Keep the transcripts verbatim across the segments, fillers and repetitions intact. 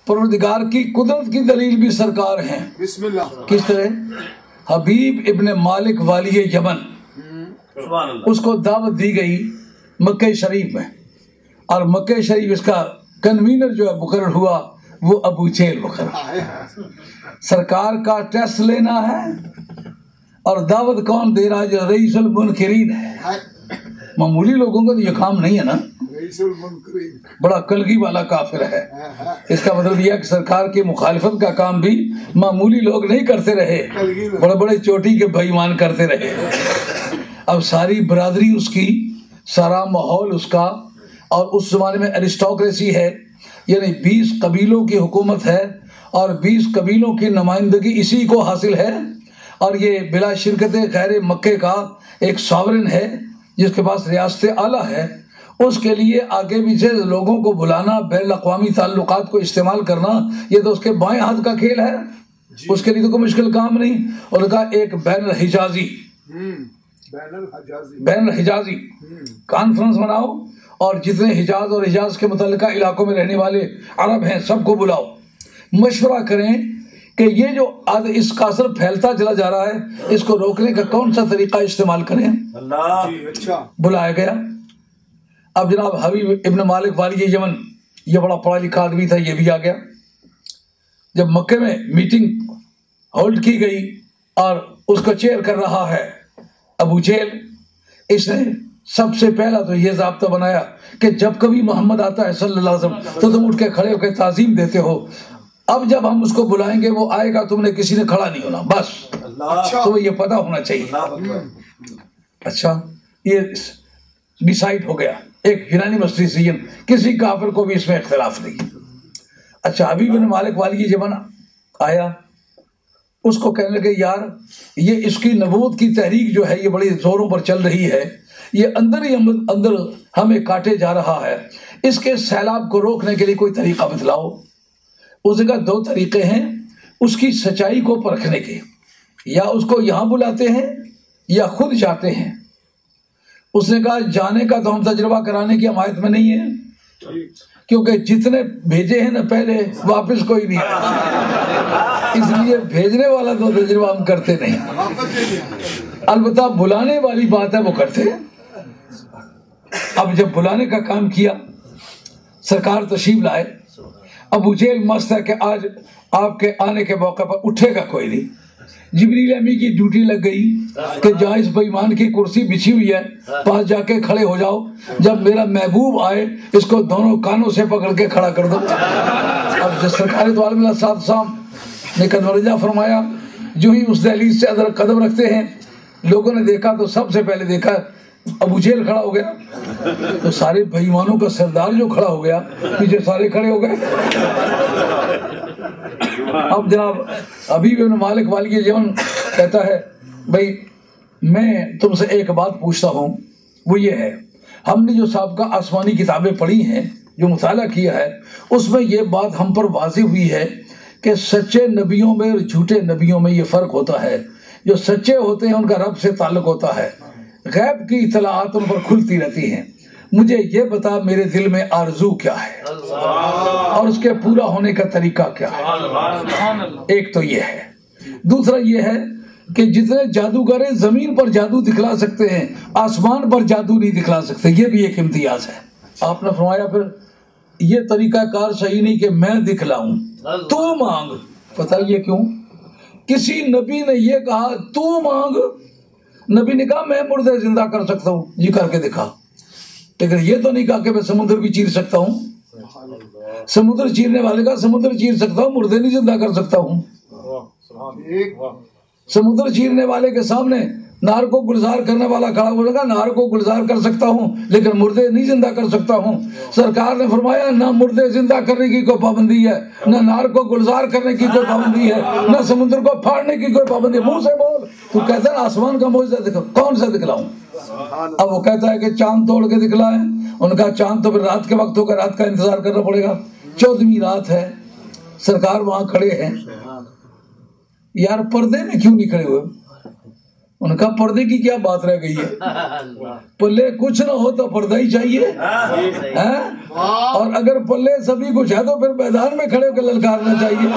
پروردگار کی قدرت کی دلیل بھی سرکار ہیں. بسم اللہ. کس طرح؟ حبیب ابن مالک والی یمن، اس کو دعوت دی گئی مکہ شریف میں، اور مکہ شریف اس کا کنوینر جو ہے مقرر ہوا وہ ابو جہل مقرر. سرکار کا ٹیسٹ لینا ہے اور دعوت کون دے رہا ہے؟ جو رئیس المنکرین ہے. معمولی لوگوں کا تو یہ کام نہیں ہے نا، بڑا کلگی والا کافر ہے. اس کا مطلب یہ کہ سرکار کی مخالفت کا کام بھی معمولی لوگ نہیں کرتے رہے، بڑے بڑے چوٹی کے بھائی مان کرتے رہے. اب ساری برادری اس کی، سارا ماحول اس کا، اور اس زمانے میں ایرسٹوکریسی ہے، یعنی بیس قبیلوں کی حکومت ہے اور بیس قبیلوں کی نمائندگی اسی کو حاصل ہے، اور یہ بلا شرکت خیر مکے کا ایک ساورن ہے جس کے پاس ریاست اعلیٰ ہے. اس کے لیے آگے پیچھے لوگوں کو بلانا، بین الاقوامی تعلقات کو استعمال کرنا، یہ تو اس کے بائیں ہاتھ کا کھیل ہے. اس کے لیے تو کوئی مشکل کام نہیں. اور کہا ایک بین الحجازی بین الحجازی کانفرنس بناؤ اور جتنے حجاز اور حجاز کے متعلقہ علاقوں میں رہنے والے عرب ہیں سب کو بلاؤ، مشورہ کریں کہ یہ جو آج اس کا اثر پھیلتا چلا جا رہا ہے اس کو روکنے کا کون سا طریقہ استعمال کریں. بلایا گیا. اب جناب حبیب ابن مالک والی یمن، یہ بڑا پڑھا لکھا آدمی تھا، یہ بھی آ گیا. جب مکے میں میٹنگ ہولڈ کی گئی اور اس کو چیئر کر رہا ہے ابو جہل، اس نے سب سے پہلا تو یہ ضابطہ بنایا کہ جب کبھی محمد آتا ہے صلی اللہ علیہ وسلم تو تم اٹھ کے کھڑے ہو کے تعظیم دیتے ہو. اب جب ہم اس کو بلائیں گے وہ آئے گا، تم نے کسی نے کھڑا نہیں ہونا، بس تمہیں یہ پتا ہونا چاہیے. اچھا، یہ ڈیسائیڈ ہو گیا، ایک یونانیمس ڈیسیژن، کسی کافر کو بھی اس میں اختلاف نہیں. اچھا، حبیب بن مالک والی یمن آیا، اس کو کہنے لگے یار یہ اس کی نبوت کی تحریک جو ہے یہ بڑی زوروں پر چل رہی ہے، یہ اندر ہی اندر ہمیں کاٹے جا رہا ہے، اس کے سیلاب کو روکنے کے لیے کوئی طریقہ بتلاؤ. اس نے کہا دو طریقے ہیں اس کی سچائی کو پرکھنے کے، یا اس کو یہاں بلاتے ہیں یا خود جاتے ہیں. اس نے کہا جانے کا تو ہم تجربہ کرانے کی حمایت میں نہیں ہے، کیونکہ جتنے بھیجے ہیں نا پہلے واپس کوئی نہیں آیا، اس لیے بھیجنے والا تو تجربہ ہم کرتے نہیں، البتہ بلانے والی بات ہے وہ کرتے. اب جب بلانے کا کام کیا، سرکار تشریف لائے. ابو جہل مست ہے کہ آج آپ کے آنے کے موقع پر اٹھے گا کوئی نہیں. جبریل امی کی ڈیوٹی لگ گئی کہ جہاں اس بے ایمان کی کرسی بچھی ہوئی ہے پاس جا کے کھڑے ہو جاؤ، جب میرا محبوب آئے اس کو دونوں کانوں سے پکڑ کے کھڑا کر دو. اب جس سرکار تو عالم اللہ صاحب صاحب نے قدم فرمایا، جو ہی اس دہلیز سے اندر قدم رکھتے ہیں لوگوں نے دیکھا تو سب سے پہلے دیکھا ابو جہل کھڑا ہو گیا. تو سارے بے ایمانوں کا سردار جو کھڑا ہو گیا، پیچھے سارے کھڑے ہو گئے. اب جناب حبیب بن مالک والی یمن کہتا ہے بھائی میں تم سے ایک بات پوچھتا ہوں، وہ یہ ہے ہم نے جو سابقہ آسمانی کتابیں پڑھی ہیں، جو مطالعہ کیا ہے، اس میں یہ بات ہم پر واضح ہوئی ہے کہ سچے نبیوں میں اور جھوٹے نبیوں میں یہ فرق ہوتا ہے. جو سچے ہوتے ہیں ان کا رب سے تعلق ہوتا ہے، غیب کی اطلاعات ان پر کھلتی رہتی ہیں. مجھے یہ بتا میرے دل میں آرزو کیا ہے اور اس کے پورا ہونے کا طریقہ کیا ہے. ایک تو یہ ہے. دوسرا یہ ہے کہ جتنے جادوگر ہیں زمین پر جادو دکھلا سکتے ہیں، آسمان پر جادو نہیں دکھلا سکتے. یہ بھی ایک امتیاز ہے. آپ نے فرمایا پھر یہ طریقہ کار صحیح نہیں کہ میں دکھلاؤں، تو مانگ. پتہ یہ کیوں؟ کسی نبی نے یہ کہا تو مانگ، نبی نے کہا میں مردے زندہ کر سکتا ہوں، جی کر کے دکھا. لیکن یہ تو نہیں کہا کہ میں سمندر بھی چیر سکتا ہوں. سمندر چیرنے والے کا سمندر چیر سکتا ہوں، مردے نہیں زندہ کر سکتا ہوں. سمندر چیرنے والے کے سامنے نار کو گلزار کرنے والا کھڑا ہو لگا، نار کو گلزار کر سکتا ہوں لیکن مردے نہیں زندہ کر سکتا ہوں. سرکار نے فرمایا نہ مردے زندہ کرنے کی کوئی پابندی ہے، نہ نار کو گلزار کرنے کی کوئی پابندی ہے، نہ سمندر کو پھاڑنے کی کوئی پابندی ہے. منہ سے بول. تو کہتا ہے آسمان کا معجزہ دکھا، کون سا دکھلاؤں؟ اب وہ کہتا ہے کہ چاند توڑ کے دکھلا ہے. ان کا چاند تو پھر رات کے وقت ہوگا، رات کا انتظار کرنا پڑے گا. چودہویں رات ہے، سرکار وہاں کھڑے ہیں. یار پردے میں کیوں نہیں کھڑے ہوئے؟ ان کا پردے کی کیا بات رہ گئی ہے؟ پلے کچھ نہ ہو تو پردہ ہی چاہیے. اور اگر پلے سبھی کچھ ہے تو پھر میدان میں کھڑے ہو کے للکارنا چاہیے۔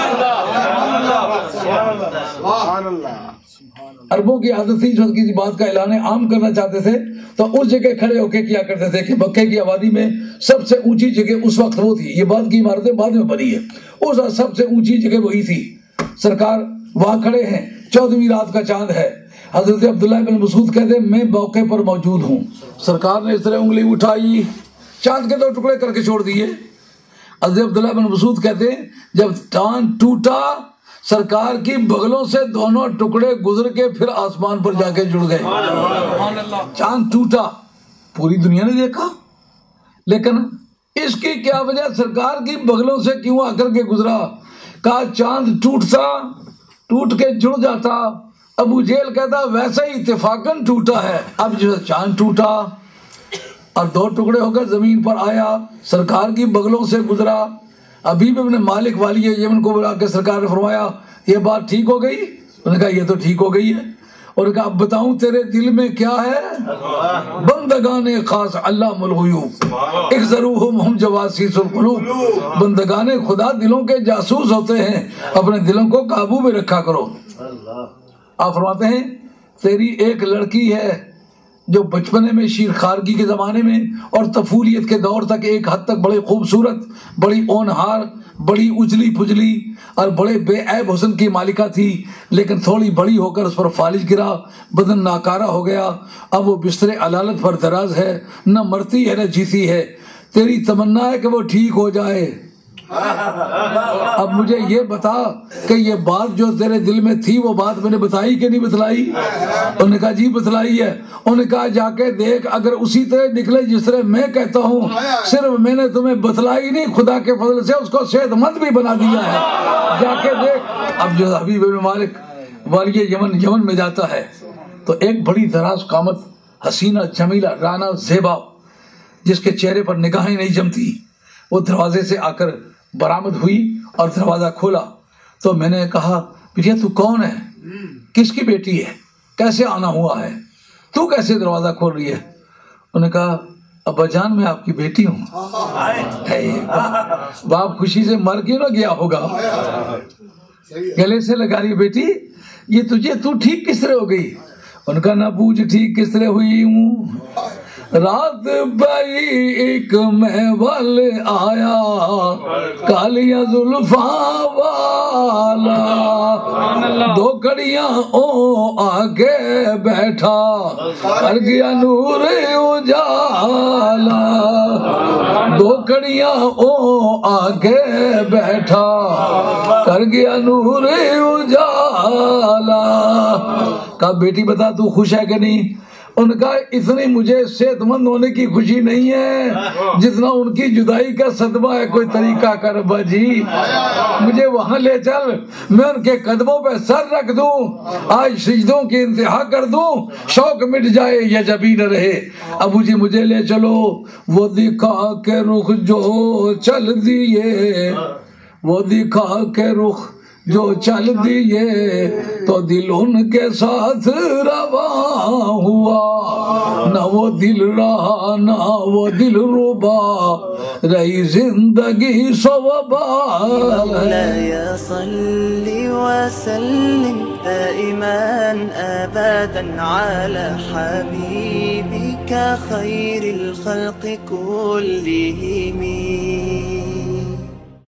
عربوں کی عادت تھی، جو کسی بات کا اعلان عام کرنا چاہتے تھے تو اس جگہ کھڑے ہو کے کیا کرتے تھے کہ مکے کی آبادی میں سب سے اونچی جگہ اس وقت وہ تھی، یہ بعد کی عمارتیں بعد میں بنی ہے، اس وقت سب سے اونچی جگہ وہی تھی۔ سرکار وہاں کھڑے ہیں، چودہویں رات کا چاند ہے، حضرت عبداللہ بن مسعود کہتے ہیں میں موقع پر موجود ہوں، سرکار نے اس طرح انگلی اٹھائی، چاند کے دو ٹکڑے کر کے چھوڑ دیے۔ حضرت عبداللہ بن مسعود کہتے ہیں جب چاند ٹوٹا سرکار کی بغلوں سے دونوں ٹکڑے گزر کے پھر آسمان پر جا کے جڑ گئے۔ چاند ٹوٹا، پوری دنیا نے دیکھا، لیکن اس کی کیا وجہ، سرکار کی بغلوں سے کیوں آ کر کے گزرا؟ کہا چاند ٹوٹتا، ٹوٹ کے جڑ جاتا، ابو جہل کہتا ویسا ہی اتفاقاً ٹوٹا ہے۔ اب جو چاند ٹوٹا اور دو ٹکڑے ہو کر زمین پر آیا، سرکار کی بغلوں سے گزرا، حبیب ابن مالک والی یمن کو بلا کے سرکار نے فرمایا یہ بات ٹھیک ہو گئی؟ انہوں نے کہا یہ تو ٹھیک ہو گئی ہے۔ اور کہا اب بتاؤں تیرے دل میں کیا ہے؟ بندگان خاص علام الغیوب احذروہم ہم جواسیس القلوب، بندگان خدا دلوں کے جاسوس ہوتے ہیں، اپنے دلوں کو قابو میں رکھا کرو۔ آپ فرماتے ہیں تیری ایک لڑکی ہے جو بچپنے میں شیرخوارگی کے زمانے میں اور طفولیت کے دور تک ایک حد تک بڑی خوبصورت، بڑی اونہار، بڑی اجلی پجلی اور بڑے بے عیب حسن کی مالکہ تھی، لیکن تھوڑی بڑی ہو کر اس پر فالج گرا، بدن ناکارہ ہو گیا، اب وہ بستر علالت پر دراز ہے، نہ مرتی ہے نہ جیتی ہے، تیری تمنا ہے کہ وہ ٹھیک ہو جائے۔ اب مجھے یہ بتا کہ یہ بات جو تیرے دل میں تھی وہ بات میں نے بتائی کہ نہیں بتلائی؟ انہوں نے کہا جی بتلائی ہے۔ انہوں نے کہا جا کے دیکھ اگر اسی طرح نکلے جس طرح میں کہتا ہوں، صرف میں نے تمہیں بتلائی نہیں، خدا کے فضل سے اس کو صحت مند بھی بنا دیا ہے، جا کے دیکھ۔ اب جو حبیب بن مالک والی یمن یمن میں جاتا ہے تو ایک بڑی دراز قامت حسینہ جمیلہ رانا زیبا جس کے چہرے پر نگاہیں نہیں جمتی، وہ دروازے سے آ کر برآمد ہوئی اور دروازہ کھولا تو میں نے کہا بٹیا تو کون ہے، کس کی بیٹی ہے، کیسے آنا ہوا ہے، تو کیسے دروازہ کھول رہی ہے؟ انہوں نے کہا ابا جان میں آپ کی بیٹی ہوں۔ باپ خوشی سے مر کیوں نہ گیا ہوگا، گلے سے لگا رہی بیٹی یہ تجھے تو ٹھیک کس طرح ہو گئی؟ ان کا نہ پوچھ ٹھیک کس طرح ہوئی ہوں، رات بھائی ایک محول آیا کالیا زلفاں والا، دو کڑیاں او آگے بیٹھا کر گیا نور اجالا، دو کڑیاں او آگے بیٹھا کر گیا نور اجالا۔ کہا بیٹی بتا تو خوش ہے کہ نہیں؟ ان کا اتنی مجھے صحت مند ہونے کی خوشی نہیں ہے جتنا ان کی جدائی کا صدمہ ہے، کوئی طریقہ کر باجی، مجھے وہاں لے چل، میں ان کے قدموں پہ سر رکھ دوں، آج سجدوں کی انتہا کر دوں، شوق مٹ جائے یا جبی نہ رہے۔ ابو جی مجھے لے چلو، وہ دکھا کے رخ جو چل دیے، وہ دکھا کے رخ جو چل دیے تو دل ان کے ساتھ رواں ہوا، نہ وہ دل رہا نہ وہ دل ربا، رہی زندگی سوبا۔ مولاي صل وسلم دائما ابدا على حبيبك خير الخلق كلهم